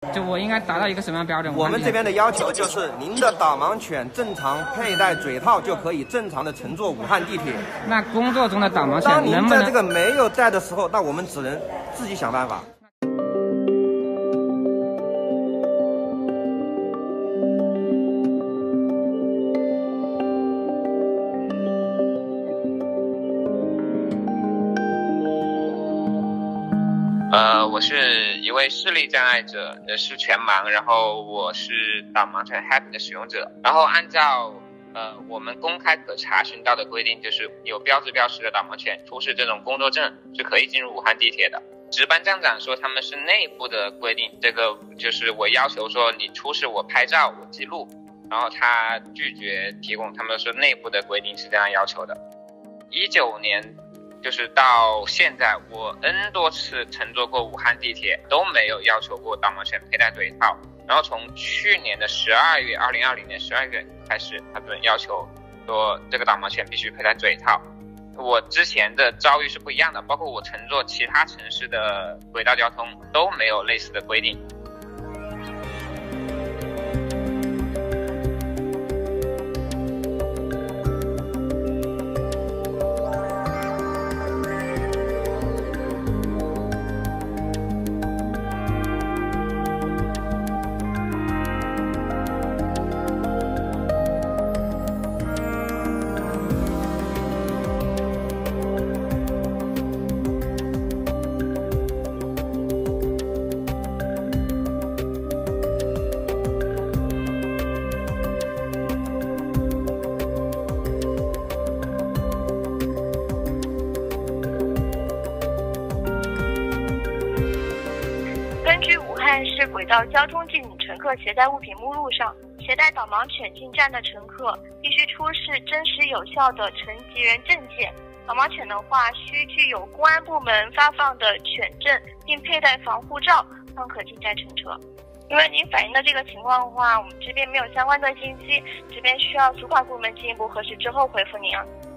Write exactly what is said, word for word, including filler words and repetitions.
就我应该达到一个什么样的标准？ 我们这边的要求就是，您的导盲犬正常佩戴嘴套就可以正常的乘坐武汉地铁。 那工作中的导盲犬当您能不能在这个没有戴的时候，那我们只能自己想办法。 呃，我是一位视力障碍者，呃，是全盲，然后我是导盲犬 Happy 的使用者。然后按照呃我们公开可查询到的规定，就是有标志标识的导盲犬出示这种工作证是可以进入武汉地铁的。值班站长说他们是内部的规定，这个就是我要求说你出示我拍照我记录，然后他拒绝提供，他们说内部的规定是这样要求的。一九年。就是到现在，我 N 多次乘坐过武汉地铁，都没有要求过导盲犬佩戴嘴套。然后从去年的十二月，二零二零年十二月开始，他们要求说这个导盲犬必须佩戴嘴套。我之前的遭遇是不一样的，包括我乘坐其他城市的轨道交通都没有类似的规定。 市轨道交通禁止乘客携带物品目录上，携带导盲犬进站的乘客必须出示真实有效的乘级人证件。导盲犬的话，需具有公安部门发放的犬证，并佩戴防护罩，方可进站乘车。因为您反映的这个情况的话，我们这边没有相关的信息，这边需要主管部门进一步核实之后回复您啊。